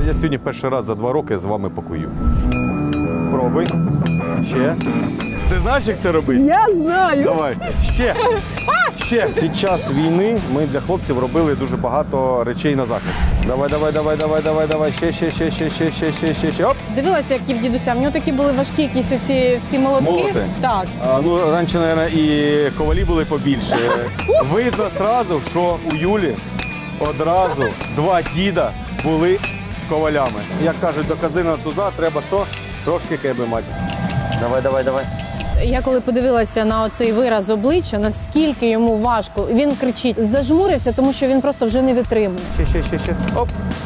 Я сьогодні перший раз за 2 роки з вами покую. Пробуй. Ще. Ти знаєш, як це робити? Я знаю. Давай. Ще. Ще. Під час війни ми для хлопців робили дуже багато речей на захист. Давай. Ще. Оп. Дивилася, як і в дідуся. В нього такі були важкі якісь оці всі молотки. Молоти? Так. Ну, раніше, мабуть, і ковалі були побільше. Видно одразу, що у Юлі одразу 2 діда були ковалями. Як кажуть, до казина туза треба що? Трошки кеби мати. Давай. Я коли подивилася на оцей вираз обличчя, наскільки йому важко, він кричить, зажмурився, тому що він просто вже не витримує. Ще. Оп.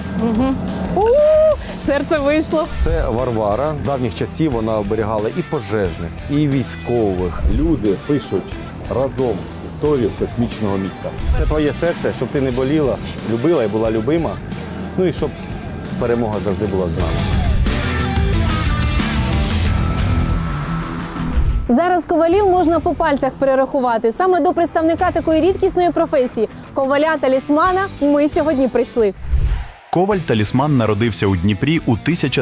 Серце вийшло. Це Варвара. З давніх часів вона оберігала і пожежних, і військових. Люди пишуть разом історію космічного міста. Це твоє серце, щоб ти не боліла, любила і була любима. Ну і щоб перемога завжди була з нами. Зараз ковалів можна по пальцях перерахувати. Саме до представника такої рідкісної професії – коваля-талісмана ми сьогодні прийшли. Коваль-талісман народився у Дніпрі у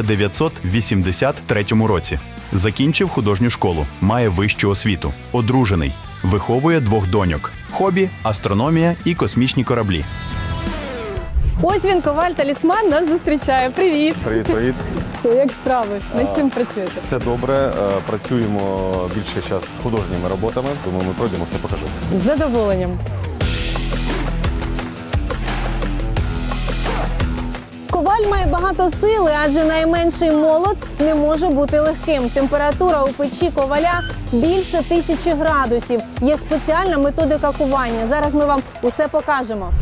1983 році. Закінчив художню школу, має вищу освіту, одружений, виховує 2 доньок. Хобі – астрономія і космічні кораблі. Ось він, коваль-талісман, нас зустрічає. Привіт! Привіт. Що, як справи? Над чим працюєте? Все добре. Працюємо більше зараз з художніми роботами. Думаю, ми пройдемо, все покажу. З задоволенням. Коваль має багато сили, адже найменший молот не може бути легким. Температура у печі коваля більше 1000 градусів. Є спеціальна методика кування. Зараз ми вам усе покажемо.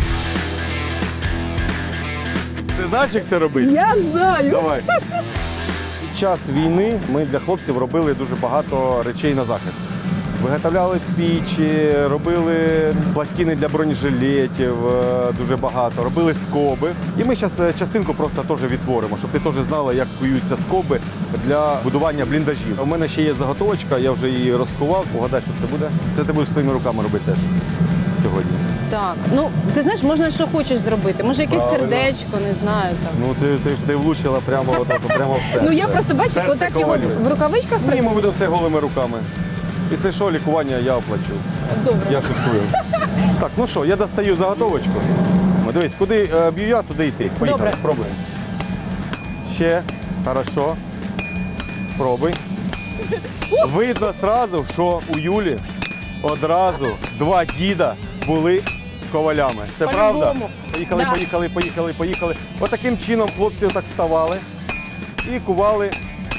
Ти знаєш, як це робити? Я знаю. Давай. Під час війни ми для хлопців робили дуже багато речей на захист. Виготовляли пічі, робили пластини для бронежилетів, дуже багато, робили скоби. І ми зараз частинку просто теж відтворимо, щоб ти теж знала, як куються скоби для будування бліндажів. У мене ще є заготовочка, я вже її розкував. Угадай, що це буде? Це ти будеш своїми руками робити теж сьогодні. Так, ну, ти знаєш, можна що хочеш зробити. Може, якесь Правильно. сердечко, не знаю. Так. Ну, ти влучила прямо в серце. Ну, я просто бачу, Серце отак його ковалю. в рукавичках Ні, ми працює. будемо все голими руками. Якщо що, лікування я оплачу. Добре. Я шуткую. Так, ну що, я достаю заготовочку. Дивись, куди б'ю я, туди йти. Поїхали, Добре. пробуємо. Ще, хорошо. Пробуй. Видно одразу, що у Юлі одразу 2 діда були ковалями. Це правда? По-любому. Поїхали. Отаким чином хлопці отак вставали і кували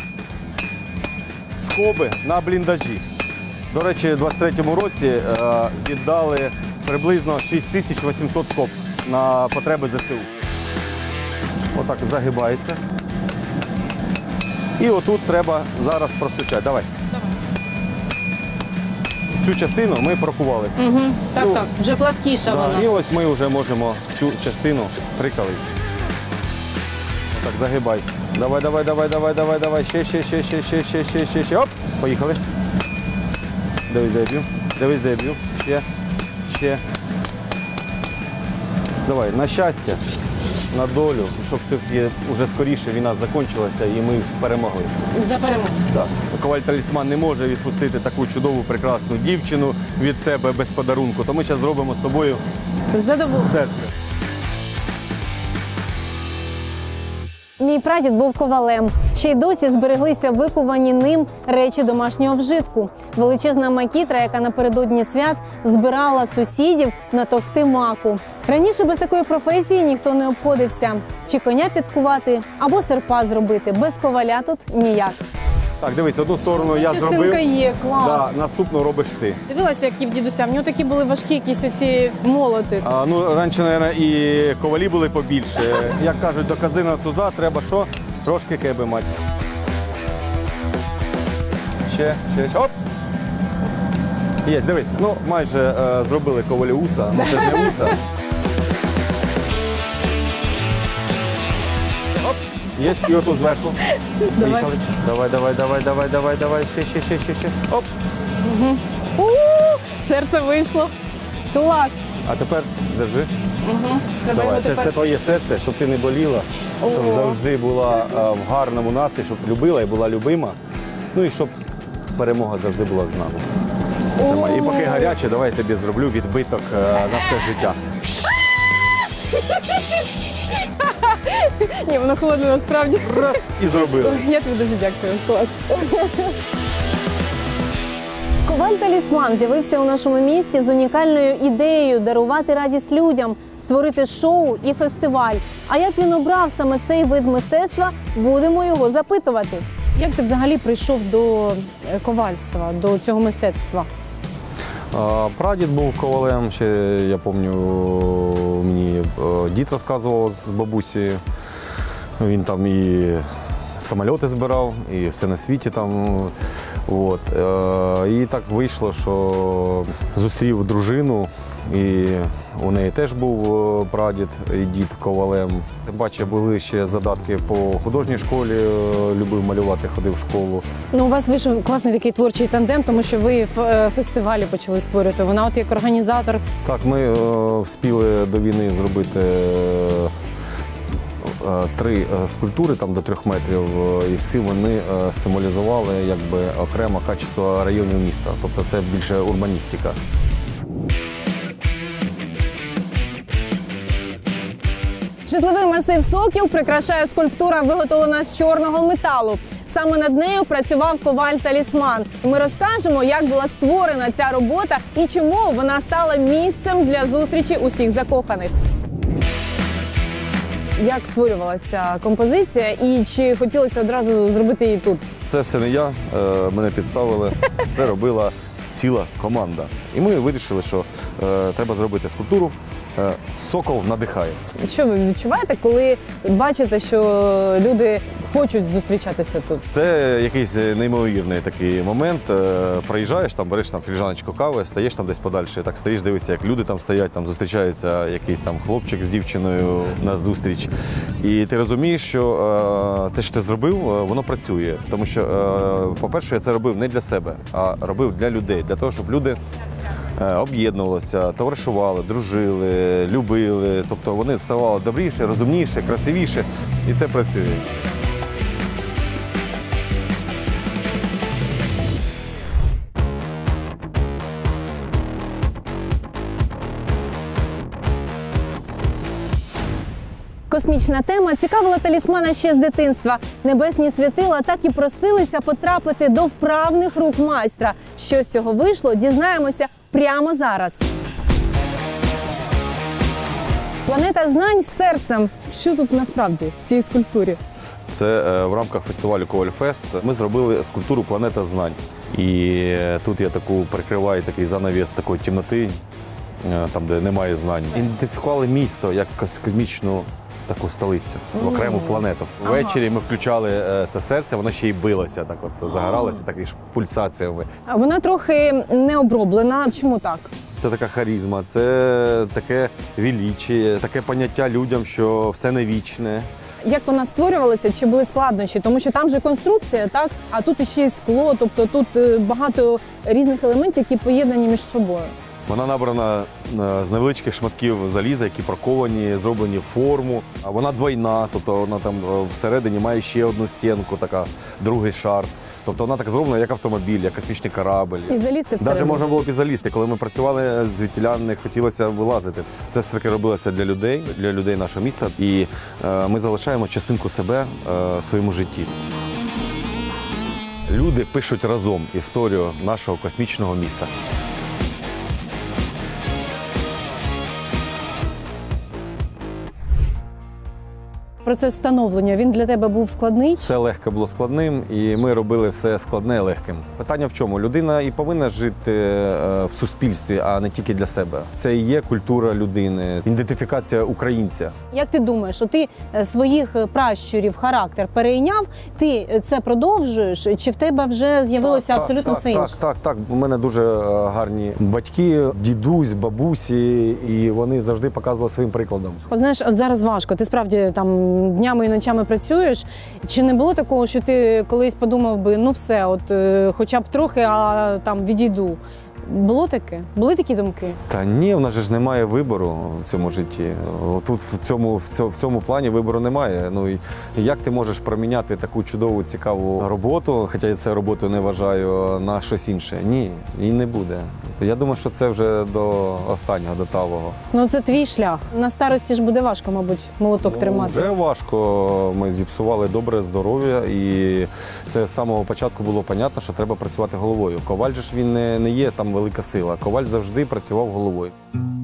скоби на бліндажі. До речі, у 23-му році віддали приблизно 6800 скоб на потреби ЗСУ. Отак загибається. І отут треба зараз простучати. Давай. Цю частину ми прокували. Так, вже пласкіша вона. І ось ми вже можемо цю частину прикалити. Отак, загибай. Давай. Ще. Оп, поїхали. Дивись, де я б'ю. Ще. Давай, на щастя, на долю, щоб все-таки вже скоріше війна закінчилася і ми перемогли. За перемогу. Так. Коваль-талісман не може відпустити таку чудову, прекрасну дівчину від себе без подарунку. То ми зараз зробимо з тобою Задоволення. серце. Мій прадід був ковалем. Ще й досі збереглися викувані ним речі домашнього вжитку. Величезна макітра, яка напередодні свят збирала сусідів на товкти маку. Раніше без такої професії ніхто не обходився. Чи коня підкувати, або серпа зробити. Без коваля тут ніяк. Так, дивись, одну сторону я Частинка зробив. є, клас. Наступну робиш ти. Дивилася, як і в дідуся. В нього такі були важкі якісь оці молоти. Ну, раніше, мабуть, і ковалі були побільше. Як кажуть, до казина туза треба що? Трошки кеби мати. Ще. Оп! Є, дивись. Ну, майже зробили ковалі уса. Ну, це ж не уса. Оп! Є, і отут зверху. Поїхали. Давай. Ще. Оп! Серце вийшло. Клас! А тепер держи. Угу. Треба Давай, його тепер... це твоє серце, щоб ти не боліла, щоб О. завжди була в гарному настрої, щоб любила і була любима. Ну і щоб перемога завжди була з нами. Тримай. І поки гаряче, давай я тобі зроблю відбиток на все життя. Ні, воно холодне насправді. Раз і зробили. Я тобі дуже дякую. Клас. Коваль-талісман з'явився у нашому місті з унікальною ідеєю дарувати радість людям, створити шоу і фестиваль. А як він обрав саме цей вид мистецтва, будемо його запитувати. Як ти взагалі прийшов до ковальства, до цього мистецтва? Прадід був ковалем, ще я пам'ятаю, мені дід розказував з бабусею. Він там і самольоти збирав, і все на світі там. От. І так вийшло, що зустрів дружину, і у неї теж був прадід і дід ковалем. Тим паче були ще задатки по художній школі, любив малювати, ходив в школу. Ну, у вас вийшов класний такий творчий тандем, тому що ви фестивалі почали створювати. Вона от як організатор. Так, ми встигли до війни зробити 3 скульптури там до 3 метрів, і всі вони символізували якби окремо качество районів міста. Тобто це більше урбаністика. Житловий масив «Сокіл» прикрашає скульптура, виготовлена з чорного металу. Саме над нею працював коваль-талісман. І ми розкажемо, як була створена ця робота і чому вона стала місцем для зустрічі усіх закоханих. Як створювалася ця композиція і чи хотілося одразу зробити її тут? Це все не я, мене підставили. Це робила ціла команда. І ми вирішили, що треба зробити скульптуру «Сокол надихає». Що ви відчуваєте, коли бачите, що люди хочуть зустрічатися тут? Це якийсь неймовірний такий момент. Проїжджаєш, там береш там філіжаночку кави, стаєш там десь подальше, так стоїш, дивишся, як люди там стоять, там зустрічається якийсь там хлопчик з дівчиною на зустріч. І ти розумієш, що те, що ти зробив, воно працює. Тому що, по-перше, я це робив не для себе, а робив для людей, для того, щоб люди об'єднувалися, товаришували, дружили, любили. Тобто вони ставали добріше, розумніше, красивіше. І це працює. Космічна тема цікавила талісмана ще з дитинства. Небесні світила так і просилися потрапити до вправних рук майстра. Що з цього вийшло, дізнаємося прямо зараз. Планета знань з серцем. Що тут насправді в цій скульптурі? Це в рамках фестивалю «Ковальфест» ми зробили скульптуру «Планета знань». І тут я прикриваю такий занавіс такої темноти, там, де немає знань. Ідентифікували місто як космічну таку столицю, окрему планету. Ввечері ми включали це серце, воно ще й билося, так от загоралося, так і пульсаціями. А вона трохи не оброблена. Чому так? Це така харизма, це таке величіє, таке поняття людям, що все не вічне. Як вона створювалася, чи були складнощі? Тому що там же конструкція, так? А тут іще й скло, тобто тут багато різних елементів, які поєднані між собою. Вона набрана з невеличких шматків заліза, які проковані, зроблені в форму. А вона двойна, тобто вона там всередині має ще одну стінку, така, другий шар. Тобто вона так зроблена, як автомобіль, як космічний корабль. І залізти всередину. Навіть можна було б і залізти. Коли ми працювали, звідтіля не хотілося вилазити. Це все-таки робилося для людей нашого міста. І ми залишаємо частинку себе в своєму житті. Люди пишуть разом історію нашого космічного міста. Процес становлення, він для тебе був складний? Все легке було складним, і ми робили все складне легким. Питання в чому? Людина і повинна жити в суспільстві, а не тільки для себе. Це і є культура людини, ідентифікація українця. Як ти думаєш, що ти своїх пращурів характер перейняв, ти це продовжуєш, чи в тебе вже з'явилося абсолютно все інше? Так. У мене дуже гарні батьки, дідусь, бабусі, і вони завжди показували своїм прикладом. От знаєш, от зараз важко, ти справді там днями і ночами працюєш. Чи не було такого, що ти колись подумав би, ну все, от хоча б трохи, а там відійду? Було таке? Були такі думки? Та ні, в нас же ж немає вибору в цьому житті. Тут в цьому плані вибору немає. Ну і як ти можеш проміняти таку чудову, цікаву роботу, хоча я це роботою не вважаю, на щось інше? Ні, і не буде. Я думаю, що це вже до останнього, до талого. Ну це твій шлях. На старості ж буде важко, мабуть, молоток тримати. Вже важко. Ми зіпсували добре здоров'я, і це з самого початку було понятно, що треба працювати головою. Коваль же ж він не є там велика сила. Коваль завжди працював головою.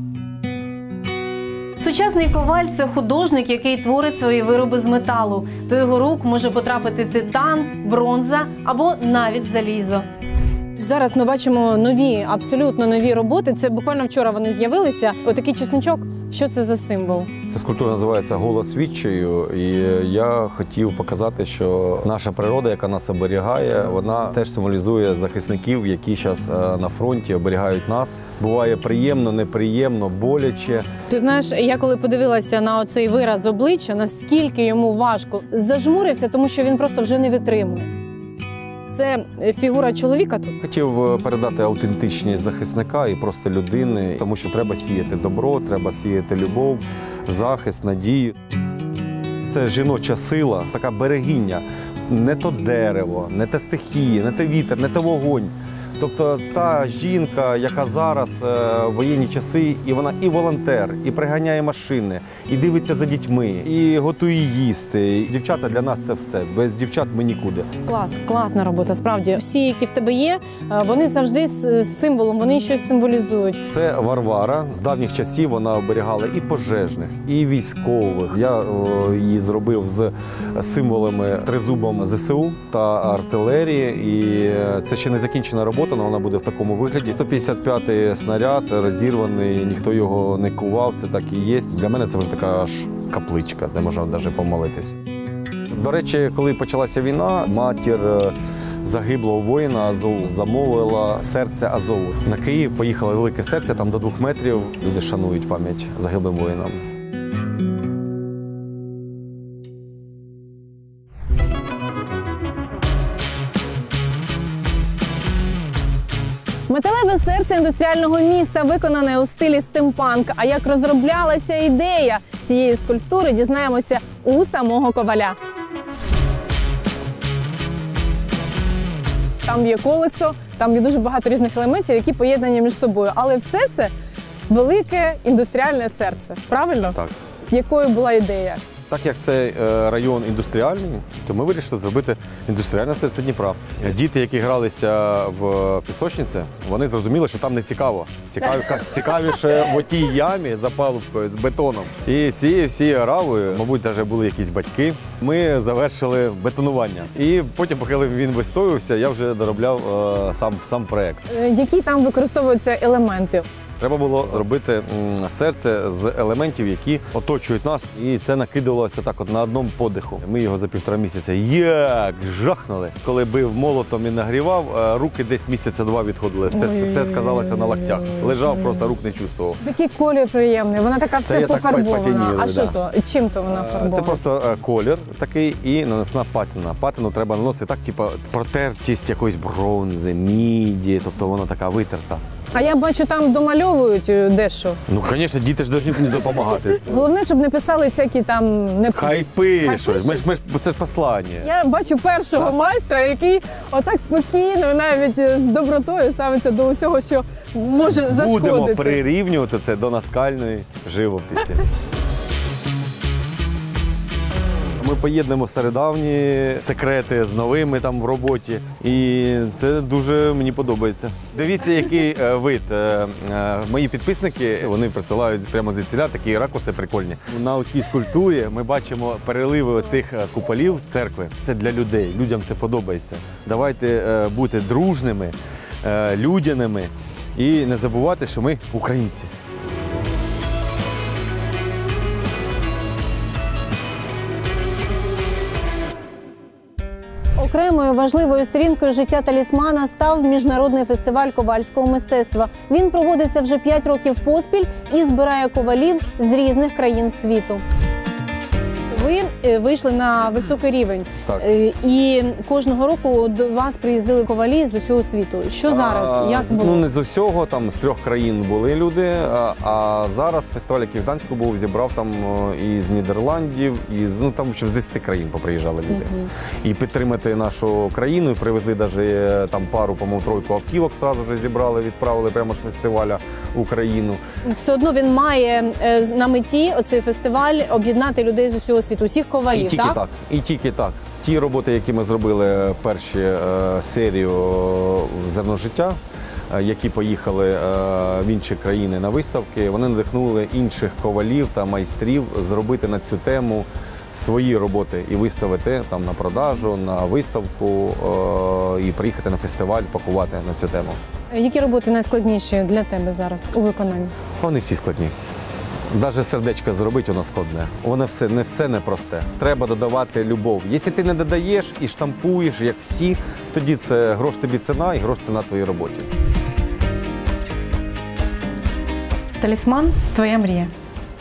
Сучасний коваль – це художник, який творить свої вироби з металу. До його рук може потрапити титан, бронза або навіть залізо. Зараз ми бачимо нові, абсолютно нові роботи. Це буквально вчора вони з'явилися. Отакий чесничок. Що це за символ? Ця скульптура називається «Голос відчаю», і я хотів показати, що наша природа, яка нас оберігає, вона теж символізує захисників, які зараз на фронті оберігають нас. Буває приємно, неприємно, боляче. Ти знаєш, я коли подивилася на оцей вираз обличчя, наскільки йому важко, зажмурився, тому що він просто вже не витримує. Це фігура чоловіка тут? Хотів передати аутентичність захисника і просто людини, тому що треба сіяти добро, треба сіяти любов, захист, надію. Це жіноча сила, така берегиня. Не то дерево, не те стихії, не те вітер, не те вогонь. Тобто та жінка, яка зараз в воєнні часи, і вона і волонтер, і приганяє машини, і дивиться за дітьми, і готує їсти. І дівчата для нас це все. Без дівчат ми нікуди. Клас, класна робота, справді. Всі, які в тебе є, вони завжди з символом, вони щось символізують. Це Варвара. З давніх часів вона оберігала і пожежних, і військових. Я її зробив з символами тризубом ЗСУ та артилерії. І це ще не закінчена робота, але вона буде в такому вигляді. 155-й снаряд розірваний, ніхто його не кував, це так і є. Для мене це вже така аж капличка, де можна навіть помолитись. До речі, коли почалася війна, матір загиблого воїна Азову замовила серце Азову. На Київ поїхало велике серце, там до 2 метрів. Люди шанують пам'ять загиблим воїнам. Металеве серце індустріального міста виконане у стилі стимпанк. А як розроблялася ідея цієї скульптури, дізнаємося у самого коваля. Там є колесо, там є дуже багато різних елементів, які поєднані між собою. Але все це велике індустріальне серце. Правильно? Так. Якою була ідея? Так як це район індустріальний, то ми вирішили зробити індустріальне серце Дніпра. Діти, які гралися в пісочниці, вони зрозуміли, що там не цікаво. Цікавіше в отій ямі за палубкою з бетоном. І цією всією оравою, мабуть, навіть були якісь батьки, ми завершили бетонування. І потім, поки він вистоювався, я вже доробляв сам проєкт. Які там використовуються елементи? Треба було зробити серце з елементів, які оточують нас. І це накидувалося так от на одному подиху. Ми його за 1,5 місяця як жахнули. Коли бив молотом і нагрівав, руки десь місяця 2 відходили. Все сказалося на локтях. Лежав, просто рук не чувствував. Такий колір приємний, вона така вся пофарбована. А що то? Чим то вона фарбована? Це просто колір такий і нанесена патина. Патину треба наносити так, типу протертість якоїсь бронзи, міді, тобто вона така витерта. А я бачу, там домальовують дещо. Ну, звісно, діти ж повинні мені допомагати. Головне, щоб не писали всякі там... Хайпи щось. Це ж послання. Я бачу першого майстра, який отак спокійно, навіть з добротою ставиться до усього, що може зашкодити. Будемо прирівнювати це до наскальної живописі. Ми поєднуємо стародавні секрети з новими там в роботі. І це дуже мені подобається. Дивіться, який вид. Мої підписники, вони присилають прямо звідсіля такі ракурси прикольні. На цій скульптурі ми бачимо переливи оцих куполів церкви. Це для людей, людям це подобається. Давайте бути дружними, людяними і не забувати, що ми українці. Окремою важливою сторінкою життя талісмана став міжнародний фестиваль ковальського мистецтва. Він проводиться вже 5 років поспіль і збирає ковалів з різних країн світу. Ви вийшли на високий рівень. Так. І кожного року до вас приїздили ковалі з усього світу. Що зараз? Як було? Ну, не з усього, там з 3 країн були люди, а зараз фестиваль, який в Гданську був, зібрав там і з Нідерландів, і з, ну, там ще з 10 країн поприїжджали люди. І підтримати нашу країну, і привезли навіть там пару, по-моєму, 3 автівок, одразу ж зібрали, відправили прямо з фестиваля в Україну. Все одно він має на меті, оцей фестиваль, об'єднати людей з усього світу, усіх ковалів, І тільки так? так. І тільки так. Ті роботи, які ми зробили перші серію «Зерно життя», які поїхали в інші країни на виставки, вони надихнули інших ковалів та майстрів зробити на цю тему свої роботи і виставити там на продажу, на виставку і приїхати на фестиваль, пакувати на цю тему. Які роботи найскладніші для тебе зараз у виконанні? Вони всі складні. Навіть сердечко зробити, воно складне. Воно не все непросте. Треба додавати любов. Якщо ти не додаєш і штампуєш, як всі, тоді це грош тобі ціна і грош ціна твоїй роботі. Талісман – твоя мрія.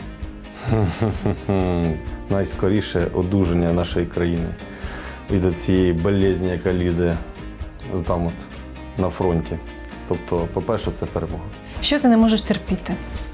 Найскоріше одужання нашої країни від цієї болезні, яка лізе там от на фронті. Тобто, по-перше, це перемога. Що ти не можеш терпіти?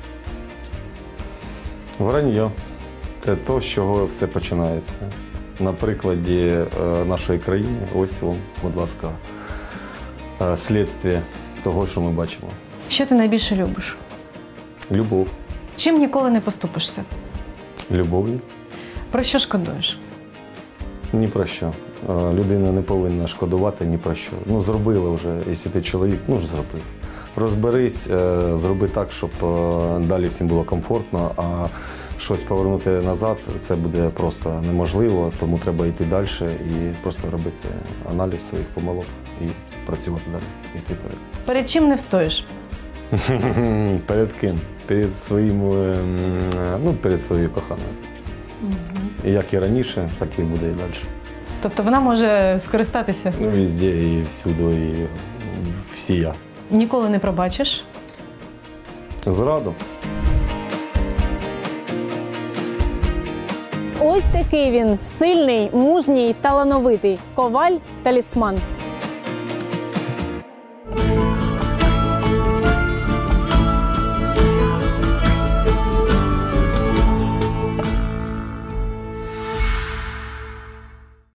Враньо – це те, з чого все починається. На прикладі нашої країни, ось вам, будь ласка, слідство того, що ми бачимо. Що ти найбільше любиш? Любов. Чим ніколи не поступишся? Любов'ю. Про що шкодуєш? Ні про що. Людина не повинна шкодувати ні про що. Ну, зробила вже, якщо ти чоловік, ну ж зробив. Розберись, зроби так, щоб далі всім було комфортно, а щось повернути назад – це буде просто неможливо, тому треба йти далі і просто робити аналіз своїх помилок і працювати далі, йти вперед. Перед чим не встоїш? Перед ким? Перед своїм, ну, перед своєю коханою. І як і раніше, так і буде і далі. Тобто вона може скористатися? Ну, везде і всюди, і всія. Ніколи не пробачиш? Зраду. Ось такий він – сильний, мужній, талановитий коваль-талісман.